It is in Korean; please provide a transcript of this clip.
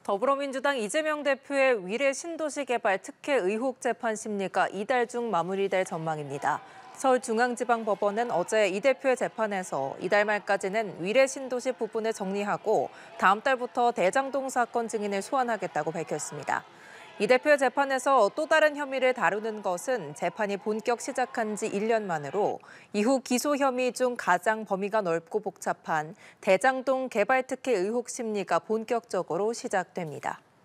더불어민주당 이재명 대표의 위례 신도시 개발 특혜 의혹 재판 심리가 이달 중 마무리될 전망입니다. 서울중앙지방법원은 어제 이 대표의 재판에서 이달 말까지는 위례 신도시 부분을 정리하고 다음 달부터 대장동 사건 증인을 소환하겠다고 밝혔습니다. 이 대표의 재판에서 또 다른 혐의를 다루는 것은 재판이 본격 시작한 지 1년 만으로 이후 기소 혐의 중 가장 범위가 넓고 복잡한 대장동 개발 특혜 의혹 심리가 본격적으로 시작됩니다.